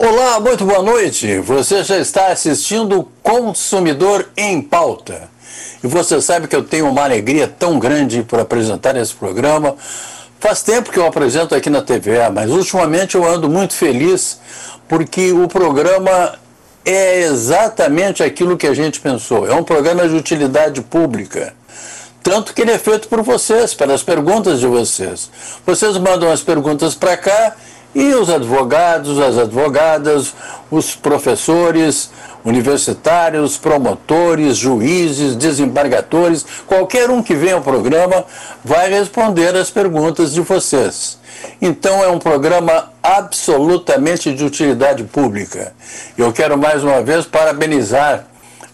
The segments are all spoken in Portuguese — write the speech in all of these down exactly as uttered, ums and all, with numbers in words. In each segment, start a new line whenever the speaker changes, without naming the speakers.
Olá, muito boa noite. Você já está assistindo Consumidor em Pauta. E você sabe que eu tenho uma alegria tão grande por apresentar esse programa. Faz tempo que eu apresento aqui na T V A, mas ultimamente eu ando muito feliz porque o programa é exatamente aquilo que a gente pensou. É um programa de utilidade pública. Tanto que ele é feito por vocês, pelas perguntas de vocês. Vocês mandam as perguntas para cá e os advogados, as advogadas, os professores universitários, promotores, juízes, desembargadores, qualquer um que venha ao programa vai responder as perguntas de vocês. Então é um programa absolutamente de utilidade pública. Eu quero mais uma vez parabenizar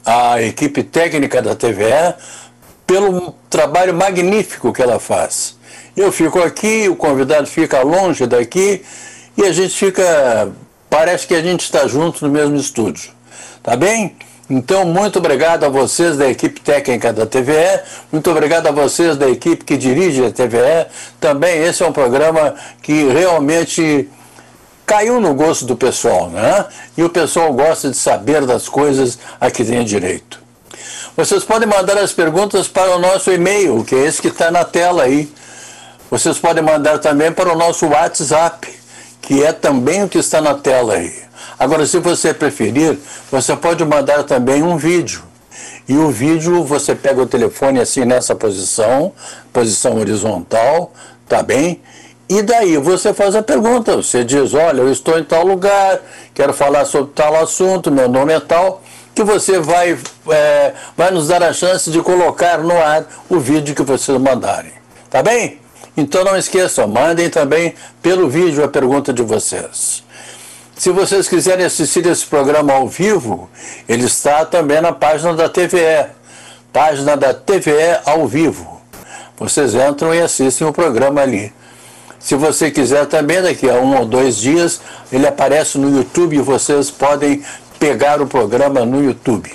a equipe técnica da T V A pelo trabalho magnífico que ela faz. Eu fico aqui, o convidado fica longe daqui e a gente fica, parece que a gente está junto no mesmo estúdio, tá bem? Então, muito obrigado a vocês da equipe técnica da T V E, muito obrigado a vocês da equipe que dirige a T V E. Também esse é um programa que realmente caiu no gosto do pessoal, né? E o pessoal gosta de saber das coisas a que tem direito. Vocês podem mandar as perguntas para o nosso e-mail, que é esse que está na tela aí. Vocês podem mandar também para o nosso WhatsApp, que é também o que está na tela aí. Agora, se você preferir, você pode mandar também um vídeo. E o vídeo, você pega o telefone assim nessa posição, posição horizontal, tá bem? E daí você faz a pergunta, você diz, olha, eu estou em tal lugar, quero falar sobre tal assunto, meu nome é tal, que você vai, é, vai nos dar a chance de colocar no ar o vídeo que vocês mandarem. Tá bem? Então não esqueçam, mandem também pelo vídeo a pergunta de vocês. Se vocês quiserem assistir esse programa ao vivo, ele está também na página da T V E, página da T V E ao vivo. Vocês entram e assistem o programa ali. Se você quiser também, daqui a um ou dois dias, ele aparece no YouTube e vocês podem pegar o programa no YouTube.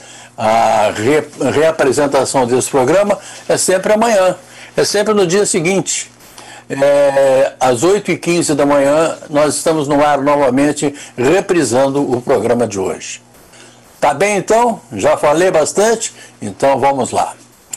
A re, reapresentação desse programa é sempre amanhã, é sempre no dia seguinte. É, às oito e quinze da manhã, nós estamos no ar novamente, reprisando o programa de hoje. Tá bem então? Já falei bastante? Então vamos lá.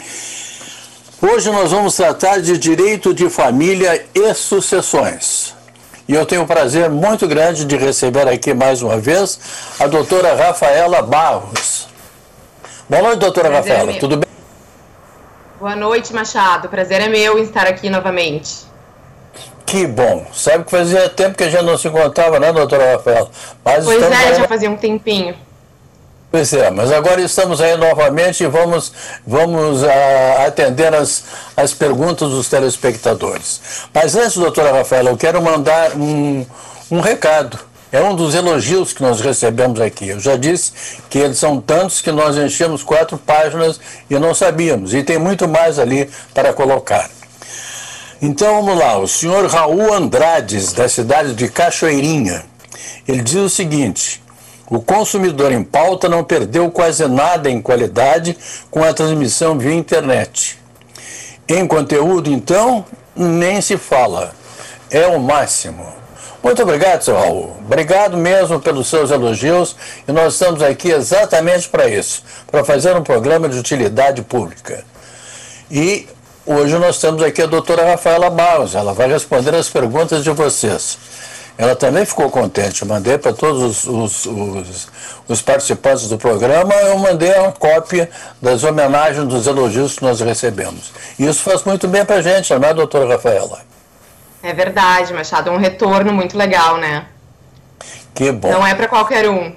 Hoje nós vamos tratar de direito de família e sucessões. E eu tenho um prazer muito grande de receber aqui mais uma vez a doutora Rafaela Barros. Boa noite, doutora prazer Rafaela, é tudo bem?
Boa noite, Machado. Prazer é meu em estar aqui novamente.
Que bom. Sabe que fazia tempo que a gente não se encontrava, né, doutora Rafaela? Mas
pois é,
aí...
já fazia um tempinho.
Pois é, mas agora estamos aí novamente e vamos, vamos uh, atender as, as perguntas dos telespectadores. Mas antes, doutora Rafaela, eu quero mandar um, um recado. É um dos elogios que nós recebemos aqui. Eu já disse que eles são tantos que nós enchemos quatro páginas e não sabíamos. E tem muito mais ali para colocar. Então vamos lá, o senhor Raul Andrades, da cidade de Cachoeirinha, ele diz o seguinte: o Consumidor em Pauta não perdeu quase nada em qualidade com a transmissão via internet. Em conteúdo, então, nem se fala. É o máximo. Muito obrigado, seu Raul. Obrigado mesmo pelos seus elogios e nós estamos aqui exatamente para isso, para fazer um programa de utilidade pública. E hoje nós temos aqui a doutora Rafaela Barros, ela vai responder as perguntas de vocês. Ela também ficou contente, eu mandei para todos os, os, os, os participantes do programa, eu mandei uma cópia das homenagens, dos elogios que nós recebemos. E isso faz muito bem para a gente, não é, doutora Rafaela?
É verdade, Machado, é um retorno muito legal, né?
Que bom.
Não é para qualquer um.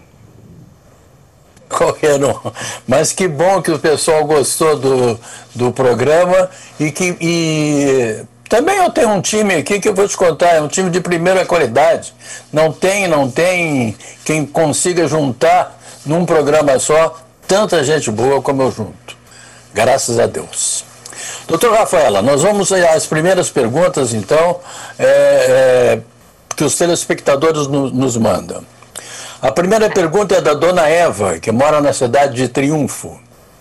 Qualquer um. Mas que bom que o pessoal gostou do, do programa e que... E... Também eu tenho um time aqui que eu vou te contar, é um time de primeira qualidade. Não tem, não tem quem consiga juntar num programa só tanta gente boa como eu junto. Graças a Deus. Doutora Rafaela, nós vamos às primeiras perguntas, então, é, é, que os telespectadores no, nos mandam. A primeira pergunta é da dona Eva, que mora na cidade de Triunfo.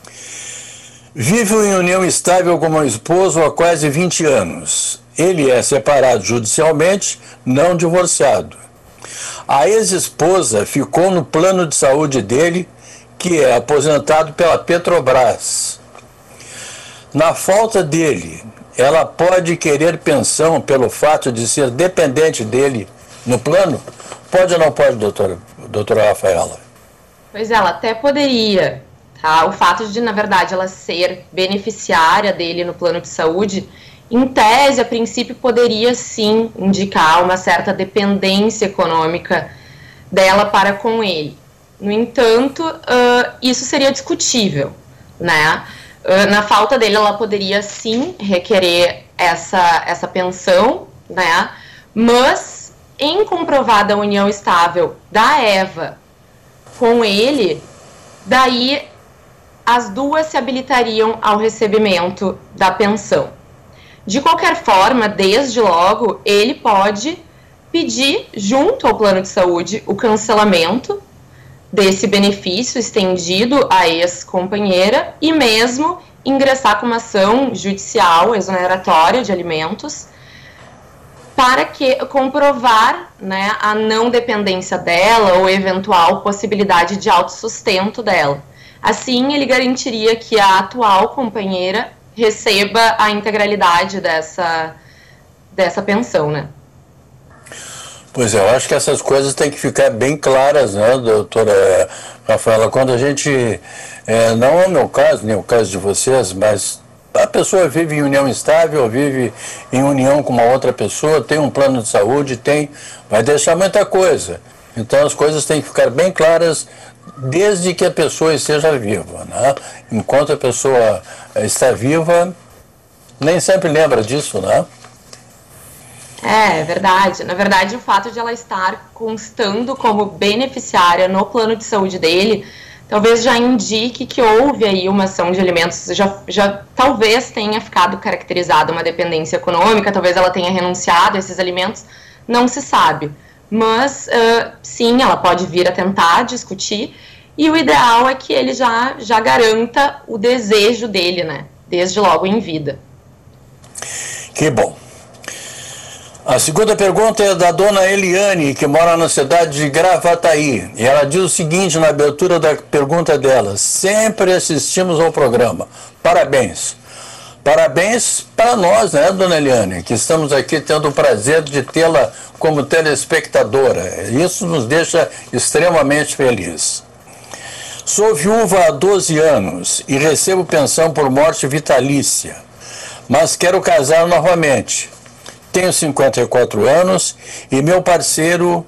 Vive em união estável com meu esposo há quase vinte anos. Ele é separado judicialmente, não divorciado. A ex-esposa ficou no plano de saúde dele, que é aposentado pela Petrobras. Na falta dele, ela pode querer pensão pelo fato de ser dependente dele no plano? Pode ou não pode, doutora, doutora Rafaela?
Pois é, ela até poderia, tá? O fato de, na verdade, ela ser beneficiária dele no plano de saúde, em tese, a princípio, poderia sim indicar uma certa dependência econômica dela para com ele. No entanto, uh, isso seria discutível, né? Uh, na falta dele, ela poderia sim requerer essa, essa pensão, né? Mas, em comprovada a união estável da Eva com ele, daí as duas se habilitariam ao recebimento da pensão. De qualquer forma, desde logo, ele pode pedir, junto ao plano de saúde, o cancelamento desse benefício estendido à ex-companheira e mesmo ingressar com uma ação judicial exoneratória de alimentos para que comprovar, né, a não dependência dela ou eventual possibilidade de autossustento dela. Assim, ele garantiria que a atual companheira receba a integralidade dessa, dessa pensão, né?
Pois é, eu acho que essas coisas têm que ficar bem claras, né, doutora Rafaela? Quando a gente, é, não é o meu caso, nem o caso de vocês, mas a pessoa vive em união estável, vive em união com uma outra pessoa, tem um plano de saúde, tem, vai deixar muita coisa. Então as coisas têm que ficar bem claras desde que a pessoa esteja viva, né? Enquanto a pessoa está viva, nem sempre lembra disso, né?
É, é verdade. Na verdade, o fato de ela estar constando como beneficiária no plano de saúde dele, talvez já indique que houve aí uma ação de alimentos, já, já talvez tenha ficado caracterizada uma dependência econômica, talvez ela tenha renunciado a esses alimentos, não se sabe. Mas, uh, sim, ela pode vir a tentar discutir, e o ideal é que ele já, já garanta o desejo dele, né, desde logo em vida.
Que bom. A segunda pergunta é da dona Eliane, que mora na cidade de Gravataí. E ela diz o seguinte na abertura da pergunta dela: sempre assistimos ao programa. Parabéns. Parabéns para nós, né, dona Eliane, que estamos aqui tendo o prazer de tê-la como telespectadora. Isso nos deixa extremamente felizes. Sou viúva há doze anos e recebo pensão por morte vitalícia, mas quero casar novamente. Tenho cinquenta e quatro anos e meu parceiro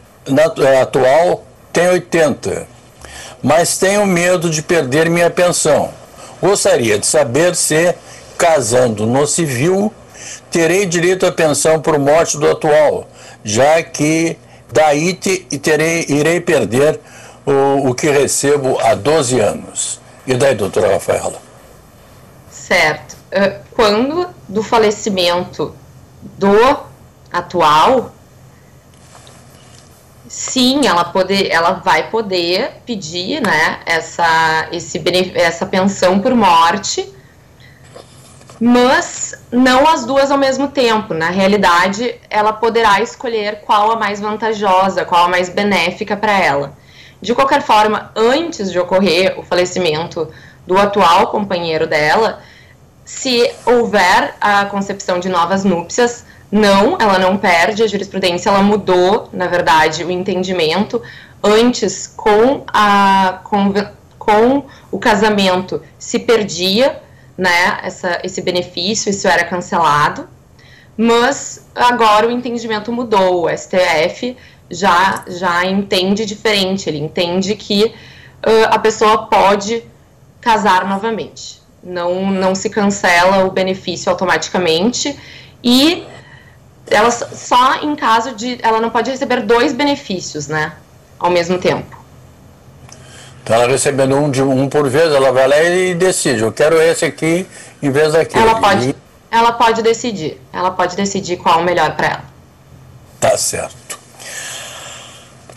atual tem oitenta, mas tenho medo de perder minha pensão. Gostaria de saber se, casando no civil, terei direito à pensão por morte do atual, já que daí te, terei, irei perder o, o que recebo há doze anos. E daí, doutora Rafaela?
Certo. Quando do falecimento do atual, sim, ela, poder, ela vai poder pedir, né, essa, esse, essa pensão por morte, mas não as duas ao mesmo tempo. Na realidade, ela poderá escolher qual a mais vantajosa, qual a mais benéfica para ela. De qualquer forma, antes de ocorrer o falecimento do atual companheiro dela, se houver a concepção de novas núpcias, não, ela não perde a jurisprudência, ela mudou, na verdade, o entendimento. Antes, com, a, com, com o casamento, se perdia, né, essa, esse benefício, isso era cancelado, mas agora o entendimento mudou, o S T F já, já entende diferente, ele entende que uh, a pessoa pode casar novamente. Não, não se cancela o benefício automaticamente e ela só em caso de... ela não pode receber dois benefícios, né, ao mesmo tempo.
Então ela recebendo um, de, um por vez, ela vai lá e decide, eu quero esse aqui em vez daquele.
Ela pode, ela pode decidir, ela pode decidir qual é o melhor para ela.
Tá certo.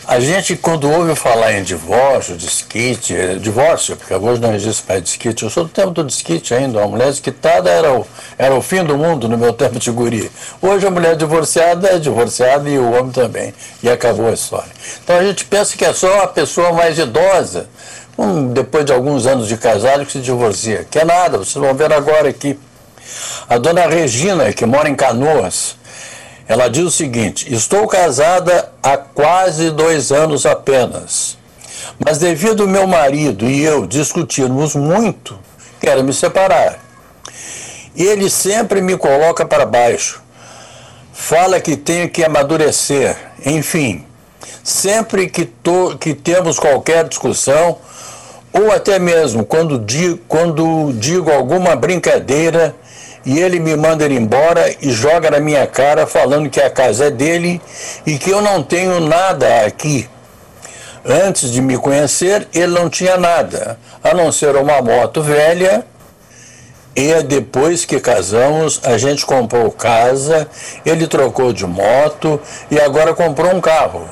A gente, quando ouve falar em divórcio, desquite, divórcio, porque hoje não existe mais desquite, eu sou do tempo do desquite ainda, uma mulher desquitada era o, era o fim do mundo no meu tempo de guri. Hoje a mulher divorciada é divorciada e o homem também, e acabou a história. Então a gente pensa que é só a pessoa mais idosa, um, depois de alguns anos de casado, que se divorcia. Que é nada, vocês vão ver agora aqui. A dona Regina, que mora em Canoas, ela diz o seguinte: estou casada há quase dois anos apenas, mas devido ao meu marido e eu discutirmos muito, quero me separar. Ele sempre me coloca para baixo, fala que tenho que amadurecer, enfim, sempre que, to, que temos qualquer discussão, ou até mesmo quando digo, quando digo alguma brincadeira, e ele me manda ir embora e joga na minha cara falando que a casa é dele e que eu não tenho nada aqui. Antes de me conhecer, ele não tinha nada, a não ser uma moto velha, e depois que casamos, a gente comprou casa, ele trocou de moto e agora comprou um carro.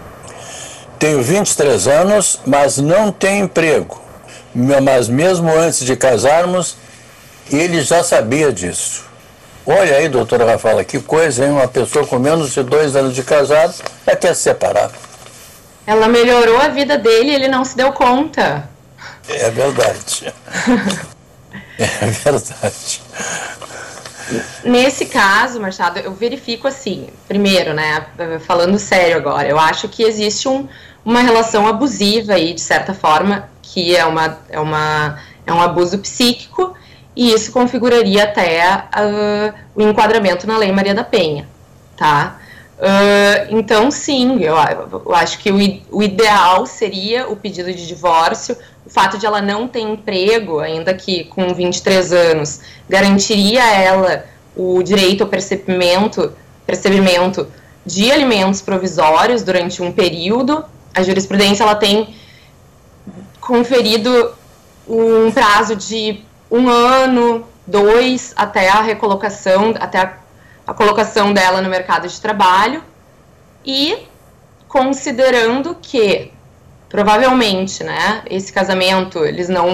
Tenho vinte e três anos, mas não tenho emprego. Mas mesmo antes de casarmos, ele já sabia disso. Olha aí, doutora Rafaela, que coisa, hein? Uma pessoa com menos de dois anos de casado já quer se separar.
Ela melhorou a vida dele e ele não se deu conta.
É verdade. É verdade.
Nesse caso, Machado, eu verifico assim, primeiro, né, falando sério agora, eu acho que existe um, uma relação abusiva aí, de certa forma, que é, uma, é, uma, é um abuso psíquico, e isso configuraria até uh, o enquadramento na Lei Maria da Penha, tá? Uh, então, sim, eu, eu acho que o, o ideal seria o pedido de divórcio. O fato de ela não ter emprego, ainda que com vinte e três anos, garantiria a ela o direito ao percebimento, percebimento de alimentos provisórios durante um período. A jurisprudência ela tem conferido um prazo de um ano, dois, até a recolocação, até a, a colocação dela no mercado de trabalho, e considerando que, provavelmente, né, esse casamento, eles não,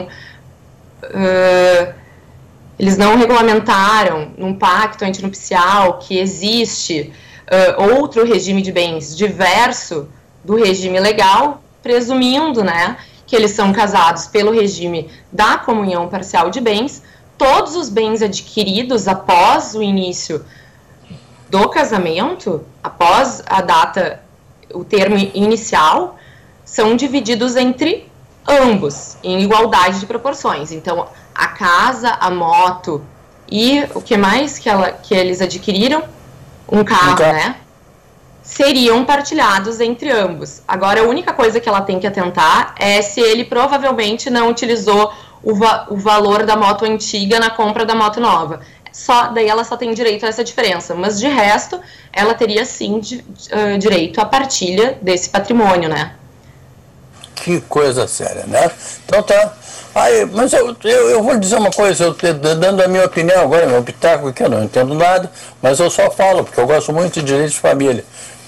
uh, eles não regulamentaram num pacto antinupcial que existe uh, outro regime de bens diverso do regime legal, presumindo, né, que eles são casados pelo regime da comunhão parcial de bens, todos os bens adquiridos após o início do casamento, após a data, o termo inicial, são divididos entre ambos, em igualdade de proporções. Então, a casa, a moto e o que mais que, ela, que eles adquiriram? Um carro, um carro, né? Seriam partilhados entre ambos. Agora, a única coisa que ela tem que atentar é se ele provavelmente não utilizou o, va o valor da moto antiga na compra da moto nova. Só, daí ela só tem direito a essa diferença, mas de resto, ela teria sim de, uh, direito à partilha desse patrimônio, né?
Que coisa séria, né? Então tá. Aí, mas eu, eu, eu vou dizer uma coisa, eu te, dando a minha opinião agora, meu pitaco aqui, eu não entendo nada, mas eu só falo, porque eu gosto muito de direito de família.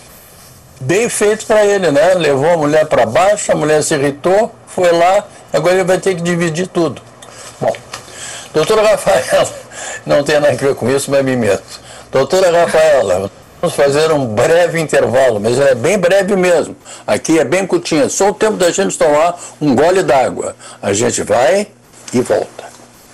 Bem feito para ele, né? Levou a mulher para baixo, a mulher se irritou, foi lá, agora ele vai ter que dividir tudo. Bom, doutora Rafaela, não tem nada a ver com isso, mas me meto. Doutora Rafaela, vamos fazer um breve intervalo, mas é bem breve mesmo. Aqui é bem curtinho, só o tempo da gente tomar um gole d'água. A gente vai e volta.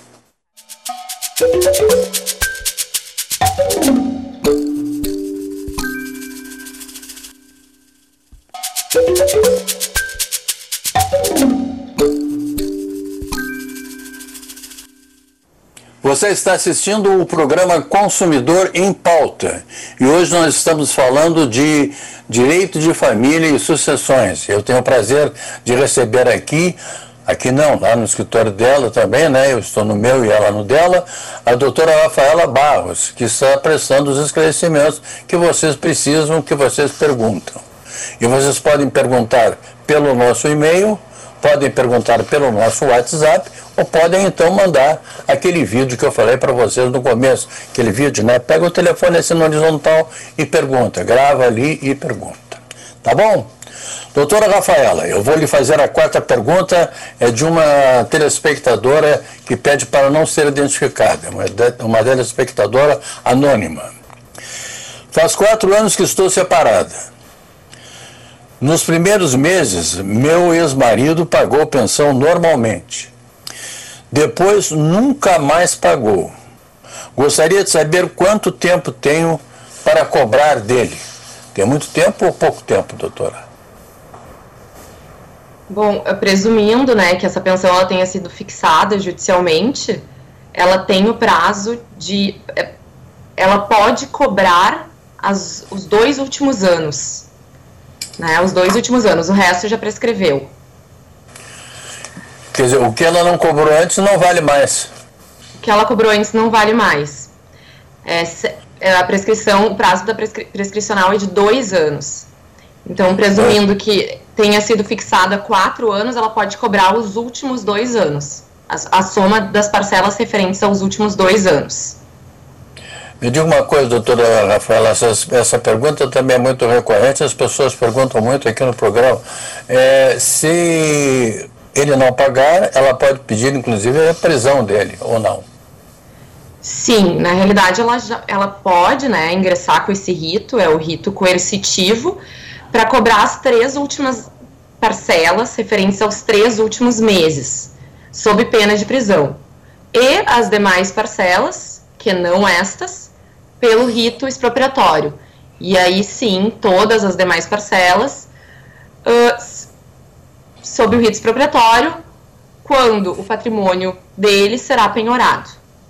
Você está assistindo o programa Consumidor em Pauta e hoje nós estamos falando de direito de família e sucessões. Eu tenho o prazer de receber aqui, aqui não, lá no escritório dela também, né? Eu estou no meu e ela no dela, a doutora Rafaela Barros, que está prestando os esclarecimentos que vocês precisam, que vocês perguntam. E vocês podem perguntar pelo nosso e-mail, podem perguntar pelo nosso WhatsApp, ou podem então mandar aquele vídeo que eu falei para vocês no começo, aquele vídeo, né? Pega o telefone assim no horizontal e pergunta, grava ali e pergunta. Tá bom? Doutora Rafaela, eu vou lhe fazer a quarta pergunta, é de uma telespectadora que pede para não ser identificada, uma telespectadora anônima. Faz quatro anos que estou separada. Nos primeiros meses, meu ex-marido pagou pensão normalmente. Depois, nunca mais pagou. Gostaria de saber quanto tempo tenho para cobrar dele. Tem muito tempo ou pouco tempo, doutora?
Bom, presumindo, né, que essa pensão ela tenha sido fixada judicialmente, ela tem o prazo de... Ela pode cobrar as, os dois últimos anos. Né, os dois últimos anos, o resto já prescreveu.
Quer dizer, o que ela não cobrou antes não vale mais.
O que ela cobrou antes não vale mais. É, a prescrição, o prazo da prescri, prescricional é de dois anos. Então, presumindo é. que tenha sido fixada quatro anos, ela pode cobrar os últimos dois anos. A, a soma das parcelas referentes aos últimos dois anos.
Me diga uma coisa, doutora Rafaela, essa, essa pergunta também é muito recorrente, as pessoas perguntam muito aqui no programa. É, se ele não pagar, ela pode pedir, inclusive, a prisão dele, ou não?
Sim, na realidade, ela, já, ela pode, né, ingressar com esse rito, é o rito coercitivo, para cobrar as três últimas parcelas referentes aos três últimos meses, sob pena de prisão. E as demais parcelas, que não estas, pelo rito expropriatório. E aí sim, todas as demais parcelas, uh, sob o rito expropriatório, quando o patrimônio dele será penhorado.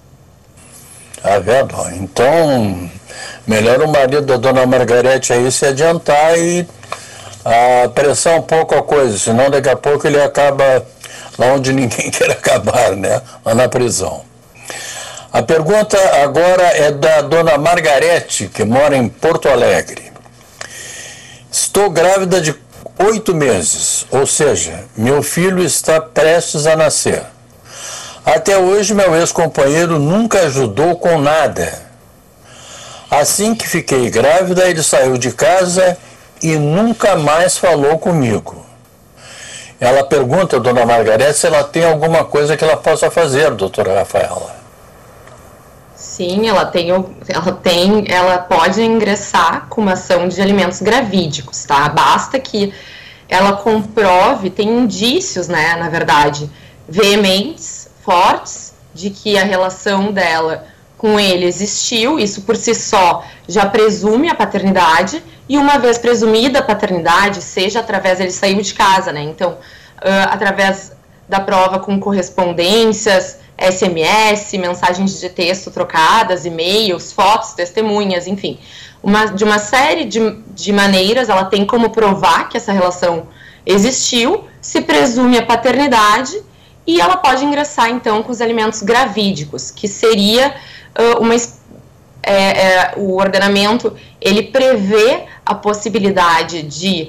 Tá vendo? Então, melhor o marido da dona Margarete aí se adiantar e apressar um pouco a coisa, senão daqui a pouco ele acaba lá onde ninguém quer acabar, né? Lá na prisão. A pergunta agora é da dona Margarete, que mora em Porto Alegre. Estou grávida de oito meses, ou seja, meu filho está prestes a nascer. Até hoje, meu ex-companheiro nunca ajudou com nada. Assim que fiquei grávida, ele saiu de casa e nunca mais falou comigo. Ela pergunta, dona Margarete, se ela tem alguma coisa que ela possa fazer, doutora Rafaela.
Sim, ela tem, ela tem, ela pode ingressar com uma ação de alimentos gravídicos, tá? Basta que ela comprove, tem indícios, né, na verdade, veementes, fortes, de que a relação dela com ele existiu, isso por si só já presume a paternidade, e uma vez presumida a paternidade, seja através, ele saiu de casa, né, então, uh, através da prova com correspondências, S M S, mensagens de texto trocadas, e-mails, fotos, testemunhas, enfim, uma, de uma série de, de maneiras, ela tem como provar que essa relação existiu, se presume a paternidade, e ela pode ingressar, então, com os alimentos gravídicos, que seria uh, uma... É, é, o ordenamento, ele prevê a possibilidade de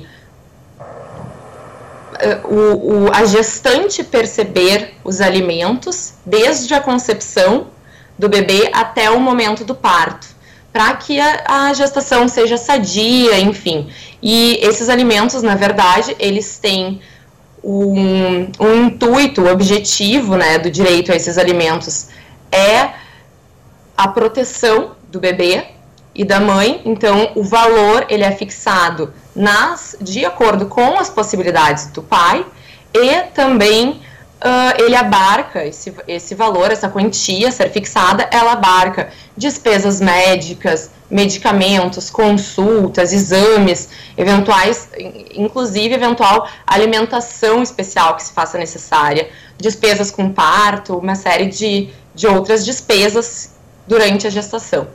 uh, o, o, a gestante perceber os alimentos desde a concepção do bebê até o momento do parto, para que a, a gestação seja sadia, enfim. E esses alimentos, na verdade, eles têm Um, um intuito, o objetivo, né, do direito a esses alimentos é a proteção do bebê e da mãe. Então, o valor ele é fixado nas, de acordo com as possibilidades do pai, e também uh, ele abarca esse, esse valor, essa quantia a ser fixada, ela abarca despesas médicas, medicamentos, consultas, exames, eventuais, inclusive eventual alimentação especial que se faça necessária, despesas com parto, uma série de, de outras despesas durante a gestação.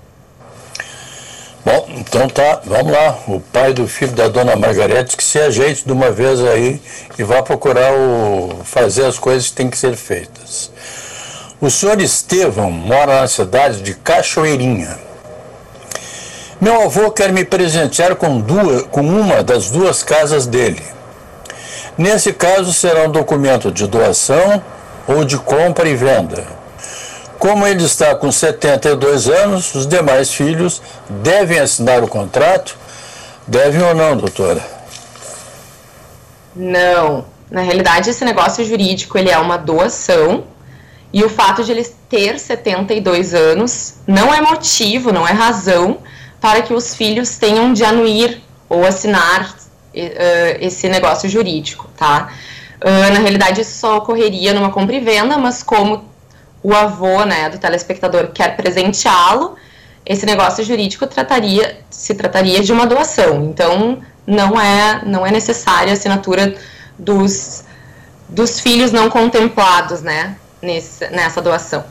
Bom, então tá, vamos lá, o pai do filho da dona Margarete que se ajeite de uma vez aí e vá procurar o, fazer as coisas que têm que ser feitas. O senhor Estevão mora na cidade de Cachoeirinha. Meu avô quer me presentear com, duas, com uma das duas casas dele. Nesse caso, será um documento de doação ou de compra e venda. Como ele está com setenta e dois anos, os demais filhos devem assinar o contrato? Devem ou não, doutora?
Não. Na realidade, esse negócio jurídico, ele é uma doação, e o fato de ele ter setenta e dois anos não é motivo, não é razão para que os filhos tenham de anuir ou assinar uh, esse negócio jurídico, tá? Uh, na realidade, isso só ocorreria numa compra e venda, mas como o avô, né, do telespectador quer presenteá-lo, esse negócio jurídico trataria, se trataria de uma doação. Então, não é, não é necessária a assinatura dos, dos filhos não contemplados, né, nesse, nessa doação.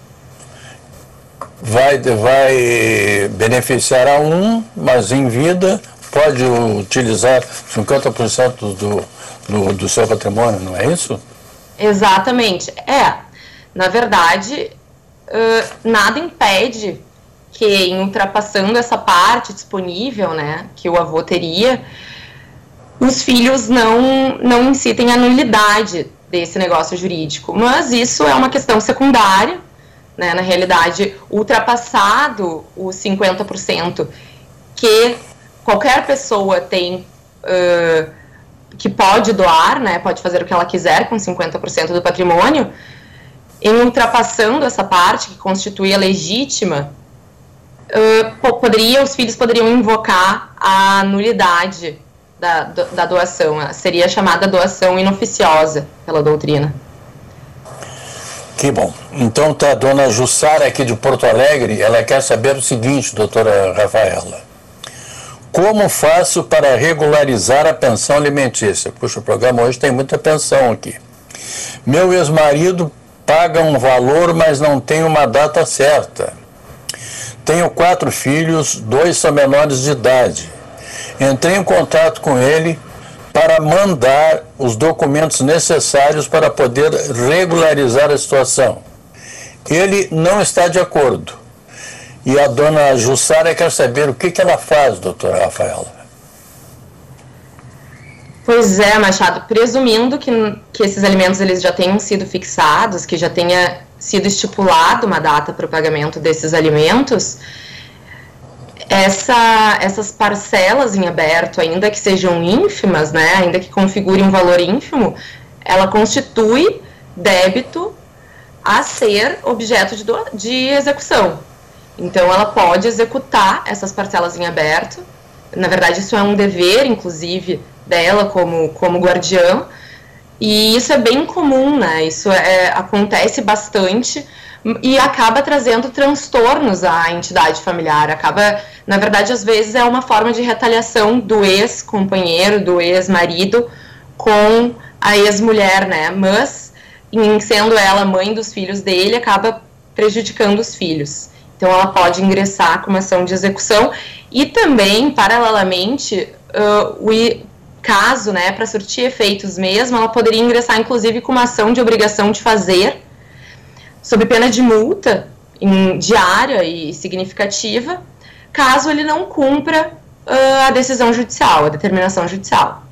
Vai, vai beneficiar a um, mas em vida pode utilizar cinquenta por cento do, do, do seu patrimônio, não é isso?
Exatamente. É, na verdade, uh, nada impede que, em ultrapassando essa parte disponível, né, que o avô teria, os filhos não, não incitem a nulidade desse negócio jurídico. Mas isso é uma questão secundária, né, na realidade, ultrapassado os cinquenta por cento que qualquer pessoa tem, uh, que pode doar, né, pode fazer o que ela quiser com cinquenta por cento do patrimônio, em ultrapassando essa parte que constitui a legítima, uh, poderia, os filhos poderiam invocar a nulidade da, da doação. Seria chamada doação inoficiosa pela doutrina.
Que bom. Então tá a dona Jussara aqui de Porto Alegre, ela quer saber o seguinte, doutora Rafaela. Como faço para regularizar a pensão alimentícia? Puxa, o programa hoje tem muita pensão aqui. Meu ex-marido paga um valor, mas não tem uma data certa. Tenho quatro filhos, dois são menores de idade. Entrei em contato com ele para mandar os documentos necessários para poder regularizar a situação. Ele não está de acordo. E a dona Jussara quer saber o que, que ela faz, doutora Rafaela.
Pois é, Machado, presumindo que, que esses alimentos eles já tenham sido fixados, que já tenha sido estipulado uma data para o pagamento desses alimentos, essa, essas parcelas em aberto, ainda que sejam ínfimas, né, ainda que configurem um valor ínfimo, ela constitui débito a ser objeto de, do, de execução. Então, ela pode executar essas parcelas em aberto. Na verdade, isso é um dever, inclusive, dela como, como guardiã. E isso é bem comum, né? Isso é, acontece bastante e acaba trazendo transtornos à entidade familiar. Acaba, na verdade, às vezes é uma forma de retaliação do ex-companheiro, do ex-marido com a ex-mulher, né? Mas, em sendo ela mãe dos filhos dele, acaba prejudicando os filhos. Então, ela pode ingressar com uma ação de execução e também, paralelamente, uh, o caso, né, para surtir efeitos mesmo, ela poderia ingressar, inclusive, com uma ação de obrigação de fazer, sob pena de multa em, diária e significativa, caso ele não cumpra uh, a decisão judicial, a determinação judicial.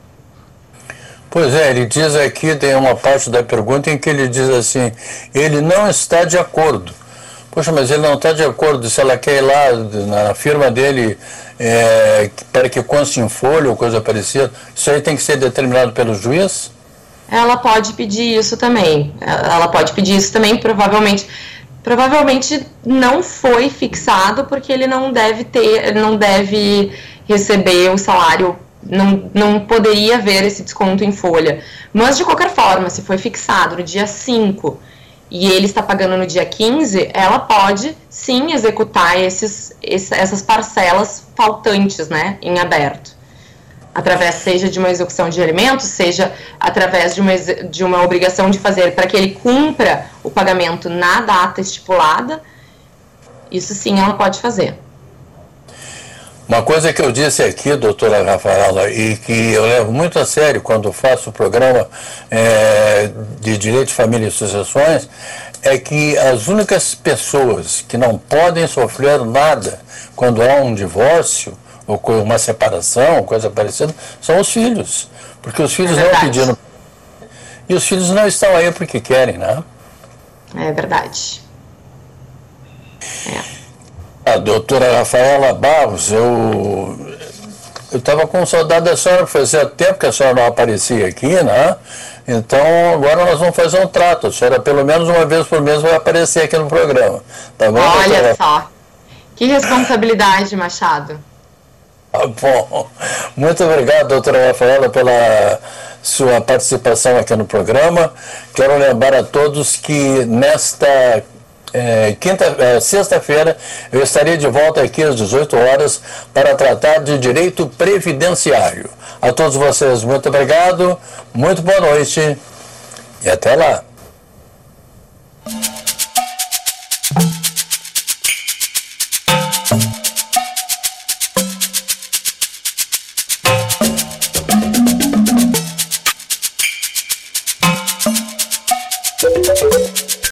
Pois é, ele diz aqui, tem uma parte da pergunta em que ele diz assim, ele não está de acordo. Poxa, mas ele não está de acordo, se ela quer ir lá na firma dele é, para que conste em folha ou coisa parecida, isso aí tem que ser determinado pelo juiz?
Ela pode pedir isso também, ela pode pedir isso também, provavelmente, provavelmente não foi fixado porque ele não deve ter, ele não deve receber o salário, não, não poderia haver esse desconto em folha, mas de qualquer forma, se foi fixado no dia cinco e ele está pagando no dia quinze, ela pode sim executar esses, essas parcelas faltantes, né, em aberto. Através, seja de uma execução de alimentos, seja através de uma, de uma obrigação de fazer para que ele cumpra o pagamento na data estipulada, isso sim ela pode fazer.
Uma coisa que eu disse aqui, doutora Rafaela, e que eu levo muito a sério quando faço o programa é, de Direito de Família e Sucessões, é que as únicas pessoas que não podem sofrer nada quando há um divórcio, ou uma separação, coisa parecida, são os filhos. Porque os filhos
é
não pediram. E os filhos não estão aí porque querem, né?
É verdade. É.
A doutora Rafaela Barros, eu Eu estava com saudade da senhora, fazia tempo que a senhora não aparecia aqui, né? Então, agora nós vamos fazer um trato. A senhora, pelo menos uma vez por mês, vai aparecer aqui no programa. Tá bom,
Olha
doutora?
só. Que responsabilidade, Machado.
Ah, bom. Muito obrigado, doutora Rafaela, pela sua participação aqui no programa. Quero lembrar a todos que nesta É, quinta, é, sexta-feira eu estarei de volta aqui às dezoito horas para tratar de direito previdenciário. A todos vocês, muito obrigado, muito boa noite e até lá.